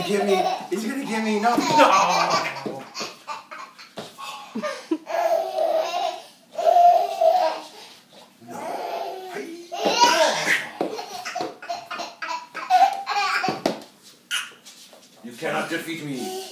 get me. He's gonna get me. No. No. You cannot defeat me.